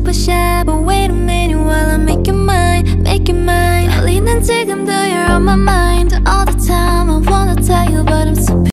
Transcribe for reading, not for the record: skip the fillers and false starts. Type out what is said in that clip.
but shy. But wait a minute while I make you mine, make you mine. 떨리는